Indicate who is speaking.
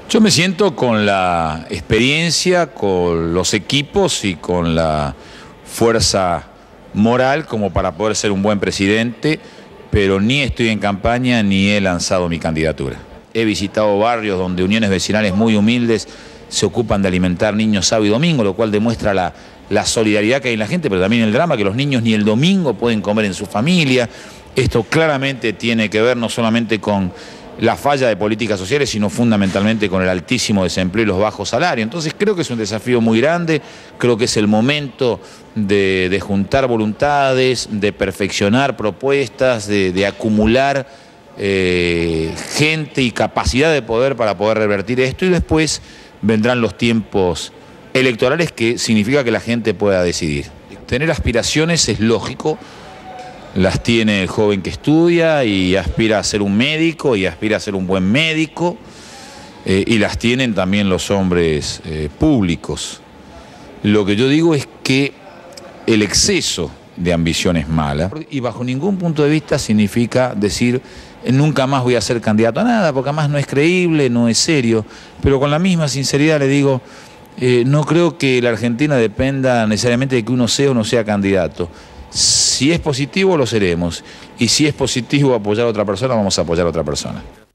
Speaker 1: Yo me siento con la experiencia, con los equipos y con la fuerza moral como para poder ser un buen presidente, pero ni estoy en campaña ni he lanzado mi candidatura. He visitado barrios donde uniones vecinales muy humildes se ocupan de alimentar niños sábado y domingo, lo cual demuestra la solidaridad que hay en la gente, pero también el drama que los niños ni el domingo pueden comer en su familia. Esto claramente tiene que ver no solamente con la falla de políticas sociales, sino fundamentalmente con el altísimo desempleo y los bajos salarios. Entonces creo que es un desafío muy grande, creo que es el momento de juntar voluntades, de perfeccionar propuestas, de acumular gente y capacidad de poder para poder revertir esto, y después vendrán los tiempos electorales, que significa que la gente pueda decidir. Tener aspiraciones es lógico. Las tiene el joven que estudia y aspira a ser un médico y aspira a ser un buen médico, y las tienen también los hombres públicos. Lo que yo digo es que el exceso de ambición es mala, y bajo ningún punto de vista significa decir nunca más voy a ser candidato a nada, porque además no es creíble, no es serio. Pero con la misma sinceridad le digo, no creo que la Argentina dependa necesariamente de que uno sea o no sea candidato. Si es positivo, lo seremos. Y si es positivo apoyar a otra persona, vamos a apoyar a otra persona.